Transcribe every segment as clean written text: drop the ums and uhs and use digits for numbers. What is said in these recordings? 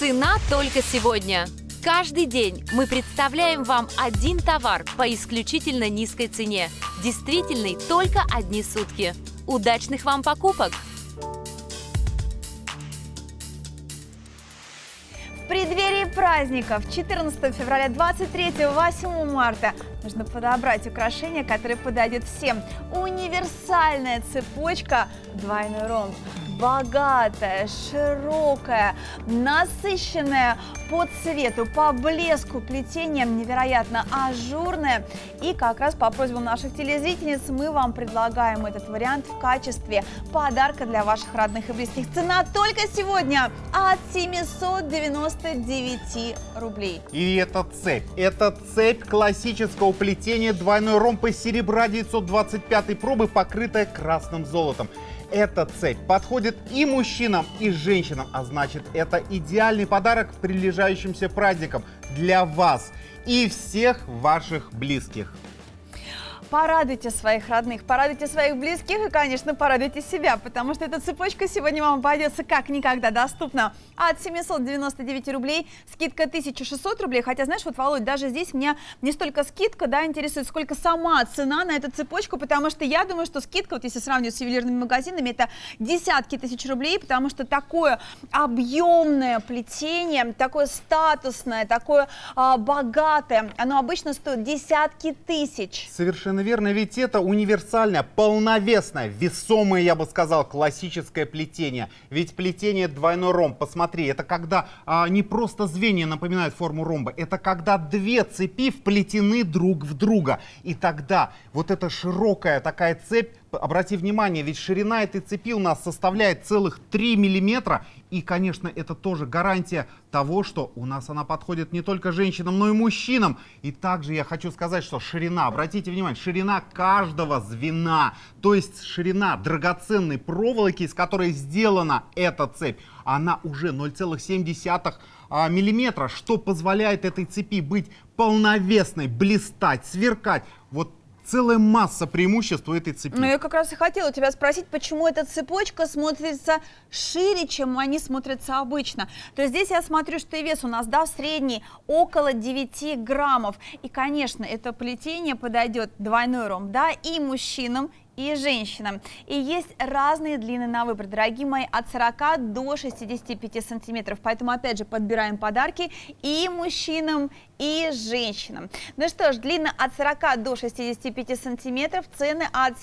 Цена только сегодня. Каждый день мы представляем вам один товар по исключительно низкой цене. Действительный только одни сутки. Удачных вам покупок! В преддверии праздников 14 февраля, 23, 8 марта нужно подобрать украшение, которое подойдет всем. Универсальная цепочка двойной ромб. Богатая, широкая, насыщенная по цвету, по блеску, плетением невероятно ажурная. И как раз по просьбе наших телезрительниц мы вам предлагаем этот вариант в качестве подарка для ваших родных и близких. Цена только сегодня от 799 рублей. И это цепь классического плетения двойной ромб из серебра 925 пробы, покрытая красным золотом. Эта цепь подходит и мужчинам, и женщинам, а значит, это идеальный подарок к прилежающимся праздникам для вас и всех ваших близких. Порадуйте своих родных, порадуйте своих близких и, конечно, порадуйте себя, потому что эта цепочка сегодня вам обойдется как никогда доступна. От 799 рублей, скидка 1600 рублей. Хотя, знаешь, вот, Володь, даже здесь меня не столько скидка, да, интересует, сколько сама цена на эту цепочку, потому что я думаю, что скидка, вот если сравнивать с ювелирными магазинами, это десятки тысяч рублей, потому что такое объемное плетение, такое статусное, такое богатое, оно обычно стоит десятки тысяч. Совершенно верно, ведь это универсальное, полновесное, весомое, я бы сказал, классическое плетение. Ведь плетение двойной ромб, посмотри, это когда не просто звенья напоминают форму ромба, это когда две цепи вплетены друг в друга. И тогда вот эта широкая такая цепь, обрати внимание, ведь ширина этой цепи у нас составляет целых 3 миллиметра. И, конечно, это тоже гарантия того, что у нас она подходит не только женщинам, но и мужчинам. И также я хочу сказать, что ширина, обратите внимание, ширина каждого звена, то есть ширина драгоценной проволоки, из которой сделана эта цепь, она уже 0,7 миллиметра, что позволяет этой цепи быть полновесной, блистать, сверкать. Вот целая масса преимуществ у этой цепи. Ну, я как раз и хотела у тебя спросить, почему эта цепочка смотрится шире, чем они смотрятся обычно. То есть здесь я смотрю, что и вес у нас, да, в средний около 9 граммов. И, конечно, это плетение подойдет двойной ромб, да, и мужчинам, и женщинам. И есть разные длины на выбор, дорогие мои, от 40 до 65 сантиметров. Поэтому, опять же, подбираем подарки и мужчинам, и женщинам. Ну что ж, длина от 40 до 65 сантиметров, цены от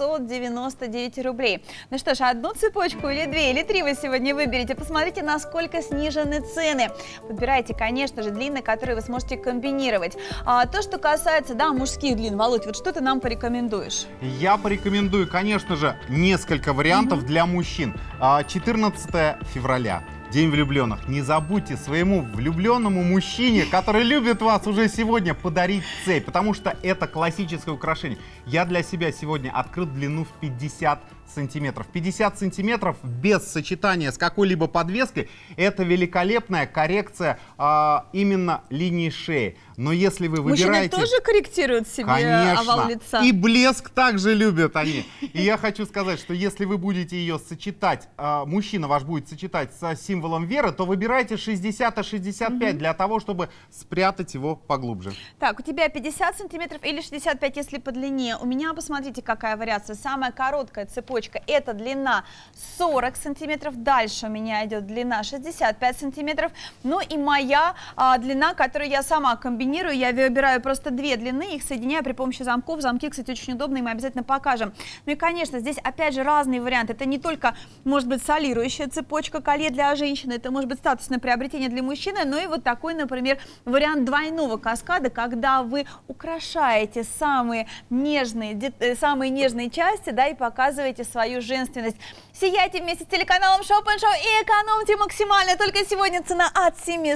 799 рублей. Ну что ж, одну цепочку или две, или три вы сегодня выберете. Посмотрите, насколько снижены цены. Подбирайте, конечно же, длины, которые вы сможете комбинировать. То, что касается, да, мужских длин, Володь, вот что ты нам порекомендуешь? Я порекомендую, конечно же, несколько вариантов для мужчин. 14 февраля. День влюбленных. Не забудьте своему влюбленному мужчине, который любит вас уже сегодня, подарить цепь, потому что это классическое украшение. Я для себя сегодня открыл длину в 50 сантиметров. 50 сантиметров без сочетания с какой-либо подвеской — это великолепная коррекция именно линии шеи. Но если вы выбираете... Мужчины тоже корректируют себе, конечно, овал лица? И блеск также любят они. И я хочу сказать, что если вы будете ее сочетать, мужчина ваш будет сочетать со символом веры, то выбирайте 60-65 для того, чтобы спрятать его поглубже. Так, у тебя 50 сантиметров или 65, если по длине. У меня, посмотрите, какая вариация. Самая короткая цепочка — это длина 40 сантиметров. Дальше у меня идет длина 65 сантиметров. Ну и моя длина, которую я сама комбинирую. Я выбираю просто две длины, их соединяю при помощи замков. Замки, кстати, очень удобные, мы обязательно покажем. Ну и, конечно, здесь опять же разные варианты. Это не только, может быть, солирующая цепочка, колье для женщины, это может быть статусное приобретение для мужчины, но и вот такой, например, вариант двойного каскада, когда вы украшаете самые нежные части, да, и показываете свою женственность. Сияйте вместе с телеканалом Shop & Show и экономьте максимально. Только сегодня цена от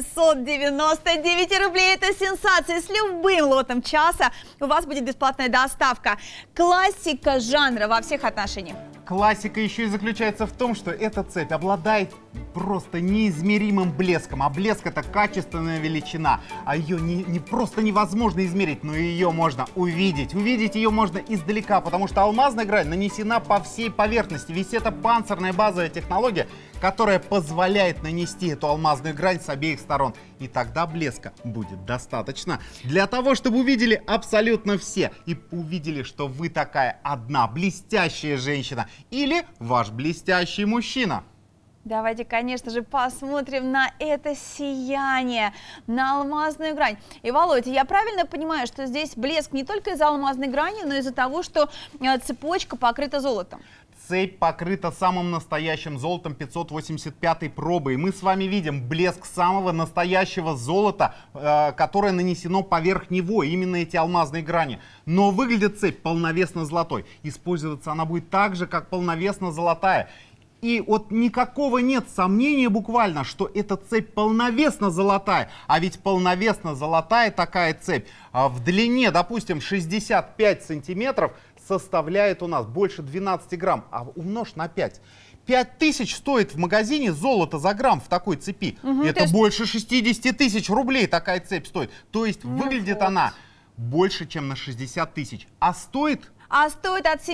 799 рублей. Это сенсация. С любым лотом часа у вас будет бесплатная доставка. Классика жанра во всех отношениях. Классика еще и заключается в том, что эта цепь обладает просто неизмеримым блеском. А блеск — это качественная величина. А ее не просто невозможно измерить, но ее можно увидеть. Увидеть ее можно издалека, потому что алмазная грань нанесена по всей поверхности. Ведь это панцирная базовая технология, которая позволяет нанести эту алмазную грань с обеих сторон. И тогда блеска будет достаточно для того, чтобы увидели абсолютно все. И увидели, что вы такая одна блестящая женщина или ваш блестящий мужчина. Давайте, конечно же, посмотрим на это сияние, на алмазную грань. И, Володя, я правильно понимаю, что здесь блеск не только из-за алмазной грани, но и из-за того, что цепочка покрыта золотом? Цепь покрыта самым настоящим золотом 585 пробы. И мы с вами видим блеск самого настоящего золота, которое нанесено поверх него. Именно эти алмазные грани. Но выглядит цепь полновесно золотой. Использоваться она будет так же, как полновесно золотая. И вот никакого нет сомнения буквально, что эта цепь полновесно золотая. А ведь полновесно золотая такая цепь в длине, допустим, 65 сантиметров составляет у нас больше 12 грамм. А умножь на 5. 5000 стоит в магазине золото за грамм в такой цепи. Это больше 60 тысяч рублей такая цепь стоит. То есть выглядит она больше, чем на 60 тысяч. А стоит... А стоит от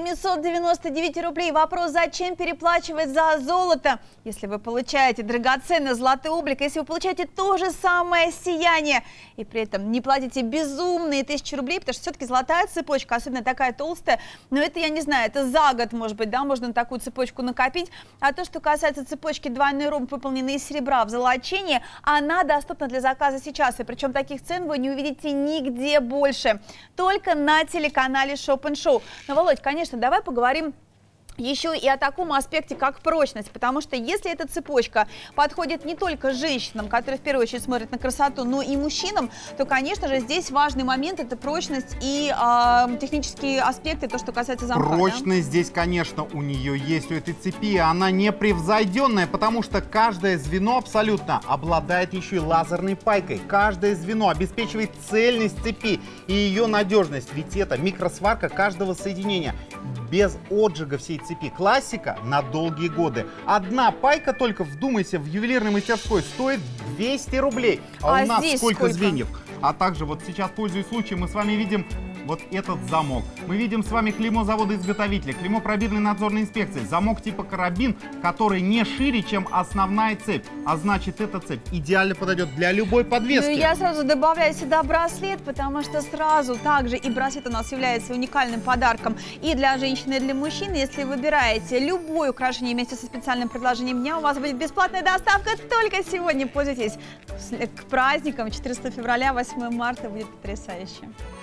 799 рублей. Вопрос, зачем переплачивать за золото, если вы получаете драгоценный золотой облик, если вы получаете то же самое сияние, и при этом не платите безумные 1000 рублей, потому что все-таки золотая цепочка, особенно такая толстая, но это, я не знаю, это за год, может быть, да, можно такую цепочку накопить. А то, что касается цепочки двойной ромб, выполненной из серебра в золочении, она доступна для заказа сейчас, и причем таких цен вы не увидите нигде больше, только на телеканале Shop & Show. Но, Володь, конечно, давай поговорим еще и о таком аспекте, как прочность, потому что если эта цепочка подходит не только женщинам, которые в первую очередь смотрят на красоту, но и мужчинам, то, конечно же, здесь важный момент – это прочность и технические аспекты, то, что касается замка. Прочность здесь, конечно, у нее есть, у этой цепи, она непревзойденная, потому что каждое звено абсолютно обладает еще и лазерной пайкой. Каждое звено обеспечивает цельность цепи и ее надежность, ведь это микросварка каждого соединения, без отжига всей цепи. Классика на долгие годы. Одна пайка только, вдумайся, в ювелирной мастерской стоит 200 рублей. А у нас сколько звеньев? А также вот сейчас, пользуясь случаем, мы с вами видим вот этот замок. Мы видим с вами клеймо завода-изготовителя, клеймо пробирной надзорной инспекции, замок типа карабин, который не шире, чем основная цепь. А значит, эта цепь идеально подойдет для любой подвески. Ну, я сразу добавляю сюда браслет, потому что сразу также и браслет у нас является уникальным подарком и для женщины, и для мужчины. Если вы выбираете любое украшение вместе со специальным предложением дня, у вас будет бесплатная доставка только сегодня. Пользуйтесь. К праздникам 14 февраля, 8 марта будет потрясающе.